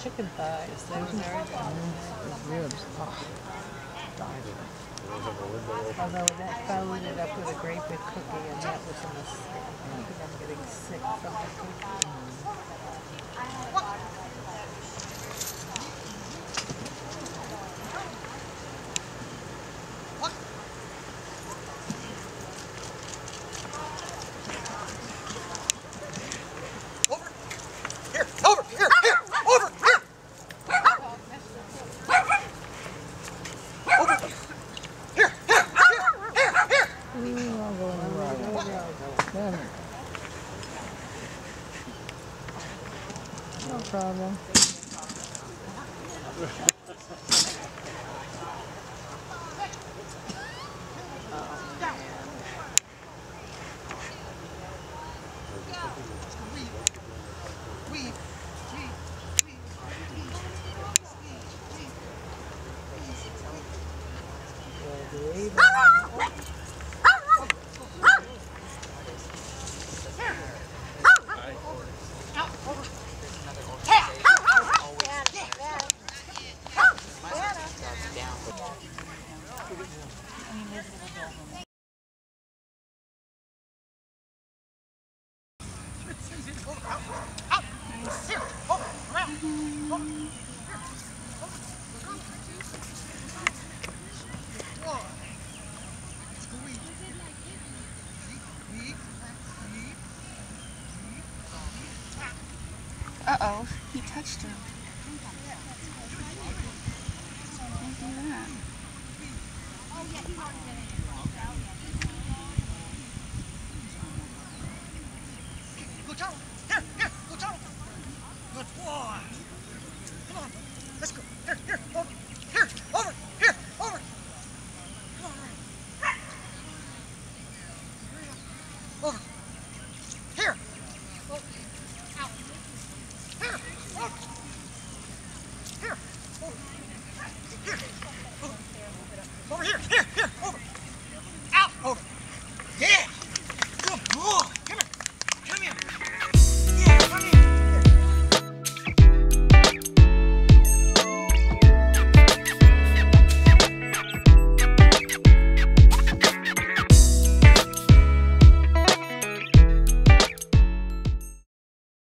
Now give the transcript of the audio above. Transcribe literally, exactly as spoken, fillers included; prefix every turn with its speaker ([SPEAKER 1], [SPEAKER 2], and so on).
[SPEAKER 1] chicken thighs. They were very good.
[SPEAKER 2] His ribs. Oh, died of it.
[SPEAKER 1] Although that followed it up with a great big cookie, and that was a mistake. I think I'm getting sick from the cookie.
[SPEAKER 2] No problem.
[SPEAKER 3] Uh-oh, he touched her. Don't do that.
[SPEAKER 4] Look out!